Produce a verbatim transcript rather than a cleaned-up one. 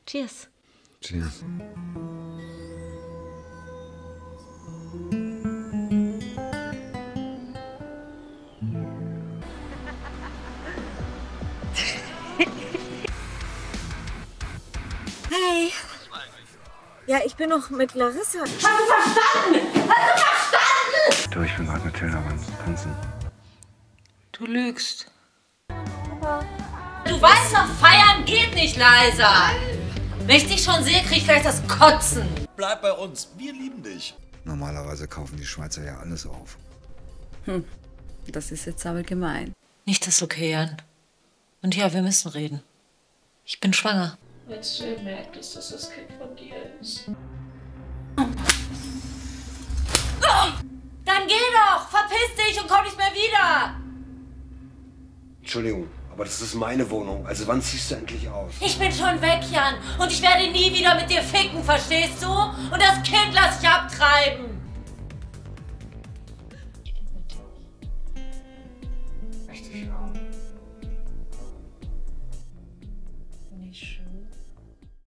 Cheers. Cheers. Hey. Ja, ich bin noch mit Larissa. Hast du verstanden? Hast du verstanden? Du, ich bin gerade mit Tilda beim Tanzen. Du lügst. Du weißt doch, feiern geht nicht, Leisa. Wenn ich dich schon sehe, krieg ich gleich das Kotzen. Bleib bei uns, wir lieben dich. Normalerweise kaufen die Schweizer ja alles auf. Hm, das ist jetzt aber gemein. Nicht das okay, Jan. Und ja, wir müssen reden. Ich bin schwanger. Jetzt du merkt, dass das das Kind von dir ist. Dann geh doch! Verpiss dich und komm nicht mehr wieder! Entschuldigung, aber das ist meine Wohnung. Also wann ziehst du endlich aus? Ich bin schon weg, Jan. Und ich werde nie wieder mit dir ficken, verstehst du? Und das Kind lass ich abtreiben. Richtig, ja.